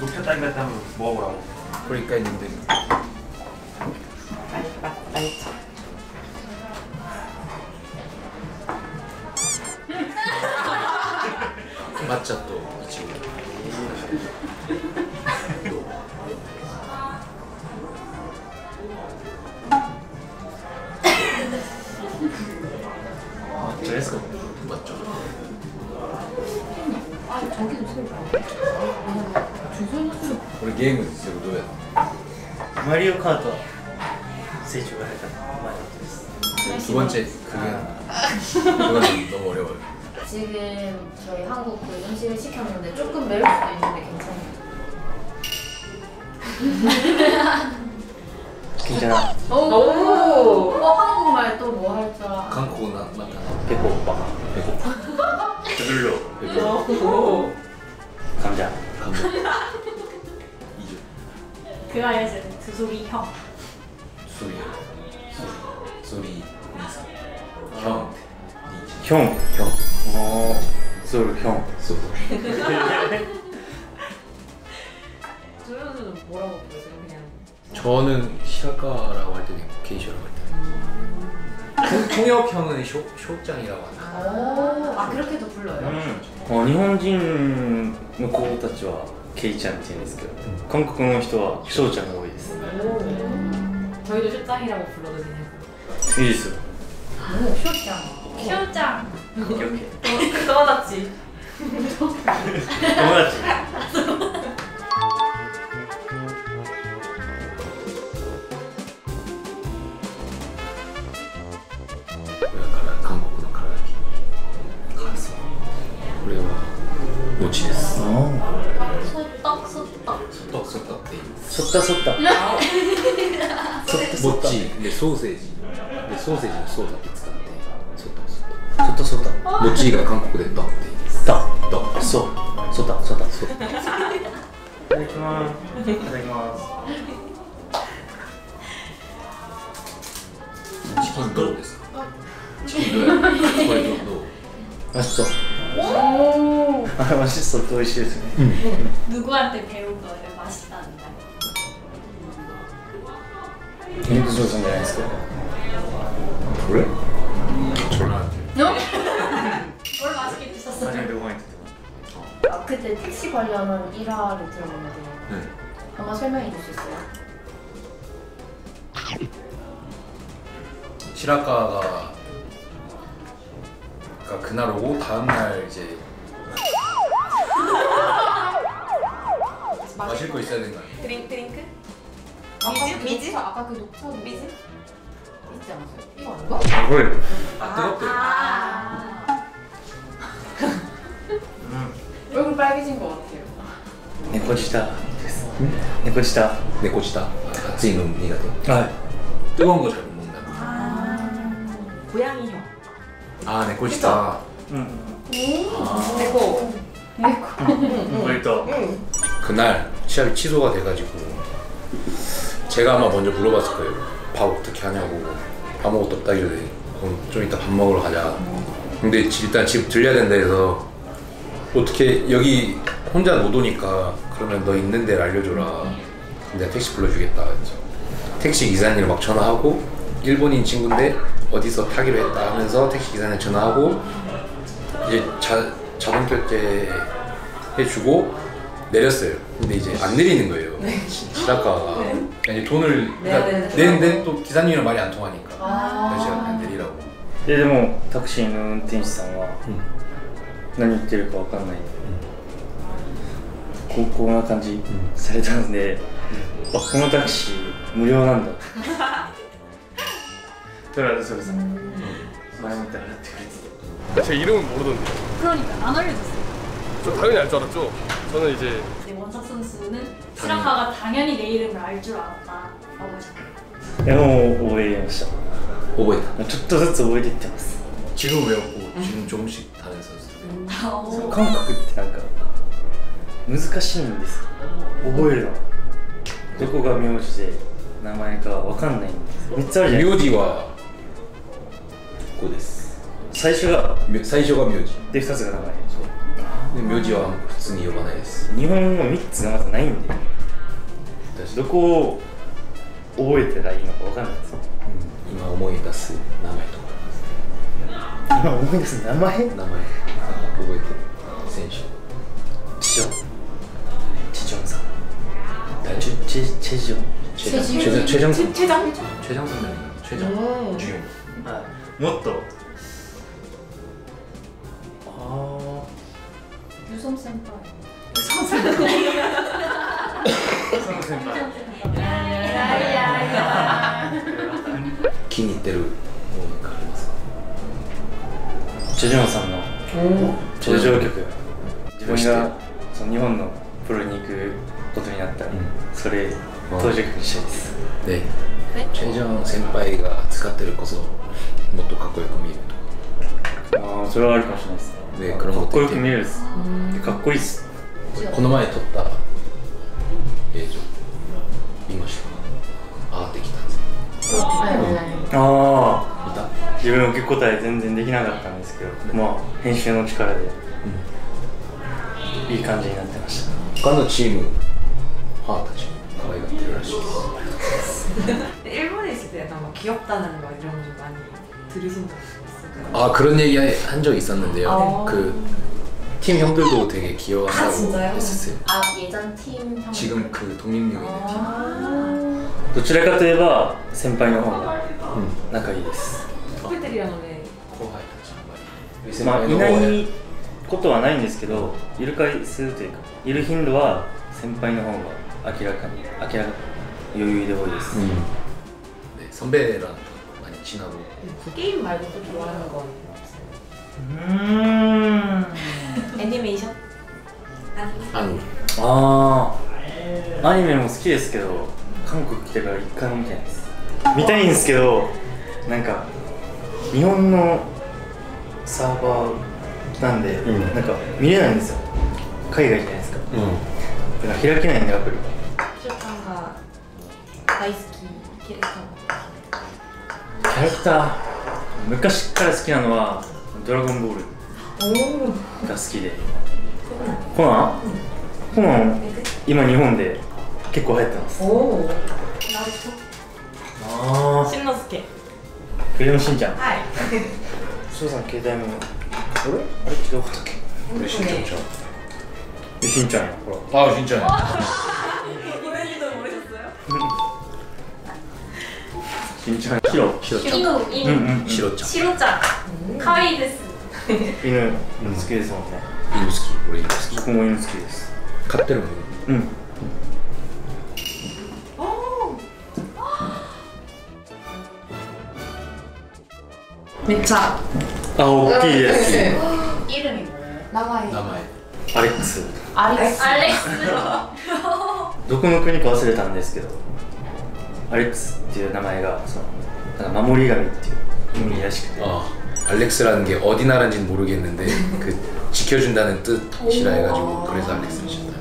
목표 딸기한테 한번 먹어보라고. 그러니까 있는데. 맞죠 또 이 친구. 맞죠? 맞죠. 아 저기도 소리 나. 우리 게임은 진짜 뭐야? マリオカートは成長が早かった前だったです 두 번째 그건 너무 어려워요. 지금 저희 한국 그 음식을 시켰는데 조금 매울 수도 있는데 괜찮아요. 괜찮아. 오. 한국말 또 뭐 할 줄 알아? 한국어 맞다. 배고파. 배고파. 배불러. 오. 감자. 감자. 이주. 그 아이에서는 두 소리 형. 소리. 소리. 형. 형. 형. 소울 형. 소리. 조연수는 뭐라고 부르세요? 그냥. 저는 시라카라고 할 때는 게이쇼라고 할 때. 통역형은 쇼장이라고 한다. 아 그렇게도 불러요? 日本人の子たちはケイちゃんって言うんですけど、韓国の人はショウちゃんが多いです。 저희도 쇼짱이라고 불러도 되냐고. いいですよ。 오 쇼짱. 쇼짱. 오케이 오케이. 떠났지. 友達。 韓国の唐揚げ。辛そう。これは餅です。 소떡 소떡. 소떡って言います。 そったそった。 餅でソーセージでソーセージのソーだけ使ってソトソそったそった。 ト。餅が韓国でドンって言います。 だ。 ドン。 そう。そったそった。 そう。 いただきます。いただきます。 チキンどうですか？チキンどうや？これどう？ 맛있어。 오. 아 맛있어. 또美味しいですね。 누구한테 배운 거예요? 맛있다는데. ミルクジョーさんじゃないですか。 これ？저한테. 뭘 맛있게 드셨어요? 아니 누구 한테? 아 그때 택시 관련한 일화를 들었는데 네. 한번 설명해 줄 수 있어요? 시라카가 그러니까 그날 오고 다음 날 이제 마실 거 있어야 되는 거 아니에요? 드링크? 미지? 아까 그 녹차 미지? 있지 않았어요? 이거 아닌가? 뭘? 아 뜨겁대. 얼굴 빨개진 것 같아요. 猫舌です。猫舌。 네코치다. 같이 있는 니가 돼. はい。 뜨거운 거 잘 못 먹는다. 고양이형. 아 네코치다. うん。 내고. 割と。 그날 시합이 취소가 돼가지고 제가 아마 먼저 물어봤을 거예요. 밥 어떻게 하냐고. 아무것도 없다 이러더니 그럼 좀 이따 밥 먹으러 가자. 근데 일단 집 들려야 된다 해서 어떻게 여기 혼자 못 오니까 그러면 너 있는 데를 알려줘라. 내가 택시 불러주겠다. 그래서 택시 기사님을 막 전화하고 일본인 친구인데 어디서 타기로 했다 하면서 택시 기사님 전화하고 이제 자동 결제 해주고 내렸어요. 근데 이제 안 내리는 거예요. 시라카가 이제 돈을 내는데 또 기사님이랑 말이 안 통하니까 그래서 제가 그냥 내리라고. でもタクシーの運転手さんは何言ってるかわかんない。こんな感じされたので、あこのタクシー無料なんだ。それはそれさ、前もって払ってくれて。 제 이름은 모르던데. 그러니까 안 알려줬어요. 저 당연히 알 줄 알았죠. 저는 이제 근데 원석 선수는 시라카가 당연히 내 이름을 알 줄 알았다라고 하셨어요. いやもう覚えました。 오버했다. ちょっとずつ覚えていってます。 지금 외웠고 지금 조금씩 다른 선수들. 오. 韓国ってなんか難しいんです。覚えるの。どこが名字で名前かわかんないんです。3つあるじゃないですか。 묘지와 ここです。 最初が最初が名字。 で2つが名前。 で名字は普通に呼ばないです。 日本語3つがまずないんで、どこを覚えてたらいいのかわかんないですよ。 今思い出す名前とか今思い出す名前？ 覚えてる選手。 チジョンさん。 誰？ チェジョン。 최정 선배님. 최정 주용. もっと。 유섬 센터. 気に入ってる音楽ありますか？ チェジョンさんの登場曲。自分がその日本のプロに行くことになったら、それ登場曲にしたいです。 で、チェジョン先輩が使ってるこそもっとかっこよく見えると。 それはあるかもしれないですね。 で、 かっこよく見えるです。かっこいいです。 この前撮った映像見ましたか？上がってきたんです。自分受け答え全然できなかったんですけど、まあ編集の力でいい感じになってました。他のチーム母たち可愛がってるらしいです。일본에있을때아마귀엽다는거이런거많이들으신적있을까요? 그런 얘기 한 적 있었는데요. 그 팀 형들도 되게 귀여워한다고 했었어요. 예전 팀 형. 지금 그 독립리그 있는 팀. どちらかといえば先輩の方が仲いいです。 후배들이랑은 後輩たちまあいないことはないんですけど、いる回数というかいる頻度は先輩の方が明らかに余裕で多いです。 네, 선배랑 많이 친하고. 게임 말고 또 좋아하는 건 없어요? 애니메이션? 아니. アニメも好きですけど、韓国来てから一回も見てないです。見たいんですけど、なんか日本のサーバーなんで、なんか見れないんですよ。海外じゃないですか。だから開けないんでアプリ。 슈타가大好きキャラクター、昔から好きなのはドラゴンボールが好きで。コナン今日本で結構流行ってます。 しんのすけ。 クレヨンしんちゃん。 はい。 翔さん携帯も。あれ違うかったっけ？ 우리 신청처. 신짜요. 진짜요. 이번에도 모르셨어요? 진짜 이누 시로짱. 시로짱 카와이 데스. 이누好きですもんね。 犬好き。俺犬好き。 僕も犬好きです。 飼ってるもん。 めっちゃ大きいです。 이름이 뭐예요? 나와요. 名前。 アレックス。 알렉스. どこの国か忘れたんですけど、アレックスっていう名前がそのなんか守り神っていう意味らしくて。 알렉스라는 게 어디 나라인지는 모르겠는데 그 지켜준다는 뜻이라 해가지고 그래서 알렉스를 지었다.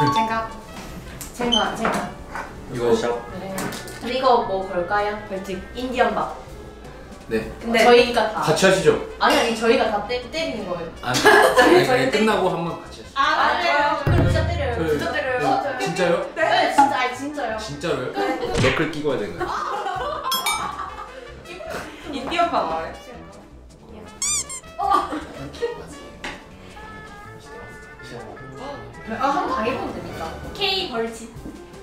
제가 이거 샵. 이거 뭐 걸까요? 벌칙. 인디언 밥. 네. 근데 저희가 다 같이 하시죠. 아니 저희가 다 때리는 거예요. 아니 끝나고 한번 같이 하시죠. 맞아요. 그럼 진짜 때려요. 네. 진짜 때려요. 진짜요? 네, 진짜 아니 진짜요. 진짜로요? 너클 끼고 해야 되는 거예요? 인디언 밥 알아요? 한번 당해보면 되니까. K 벌칙.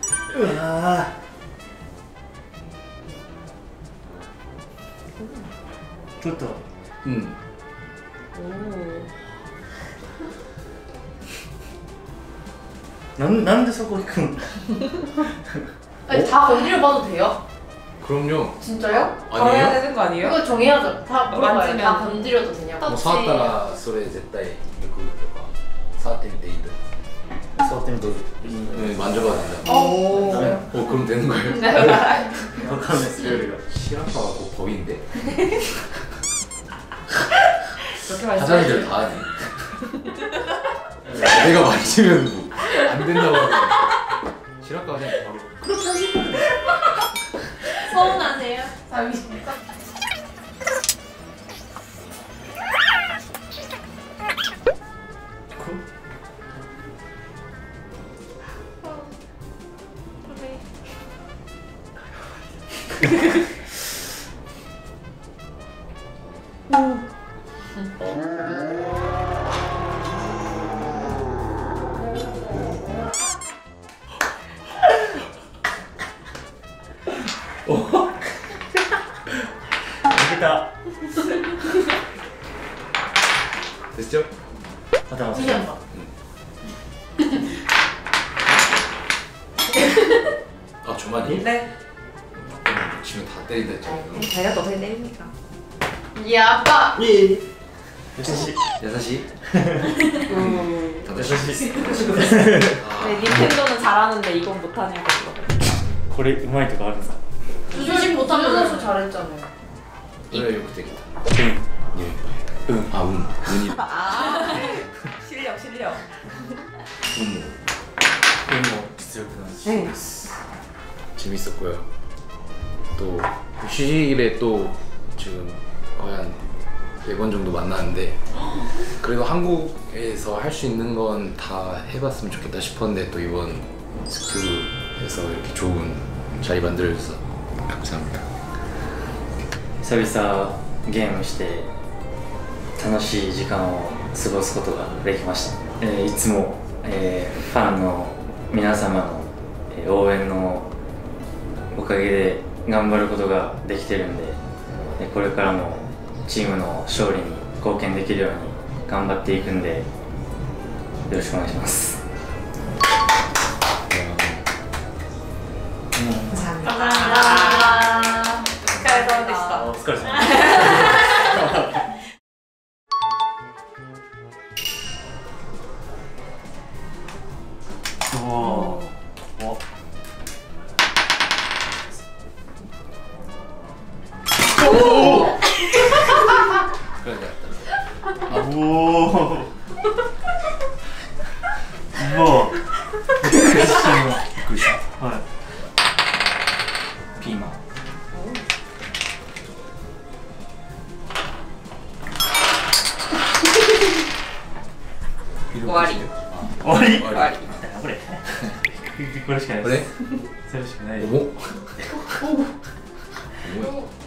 좋다. 난데 저거 큰. 아니 다 건드려봐도 돼요? 그럼요. 진짜요? 바로 해야 아니에요? 되는 거 아니에요? 이거 정해야죠. 다 물어봐요. 만지면. 다 건드려도 되냐고. 触ったらそれ絶対よくとか触ってみていいと 서템도. 네, 만져봐도 된다. 오. 그럼 되는 거예요? 네. 와칸데스. 실험파가 꼭 법인데? 그렇게 말씀하시죠. 사장님들 다 하네. 내가 만지면 안 된다고 하고 실험파 그냥 바로 그렇게 하시면 서운하세요? 잠시만요. 負けた。 됐죠? 頭つ 지금 봐. 아 저만이? 네. 지금 다 때린다 했잖아요. 제가 또 어떻게 때립니까? 야, 아빠. 優しい。 야사시? 優しい。 네, 닌텐도는 잘하는데 이건 못하냐고 그거. これうまいとかあるんですか？ 주식 못하면 선수 잘했잖아요. 이거よくできた. うん。 예. 응. 아 운. 운이. 아, 실력, 실력. 운. 運も実力なんし。 네. 재밌었고요. 또 휴식일에 또 지금 거의 한 4번 정도 만났는데 그래도 한국에서 할 수 있는 건 다 해봤으면 좋겠다 싶었는데 또 이번 스크에서 이렇게 좋은 자리 만들어줘서 감사합니다. 久々ゲームして楽しい時間を過ごすことができました。いつも、ファンの皆様の、応援のおかげで頑張ることができてるんで、これからもチームの勝利に貢献できるように頑張っていくんでよろしくお願いします。 감사합니다. 축하해서 お疲れ様です。 おお。 그러니까 おお。もう。びっくりした。はい。ピーマン。 終わり。 終わり。 終わり。 なんだこれ。これしかないです。 그래? それしかないです。 어머? 어머?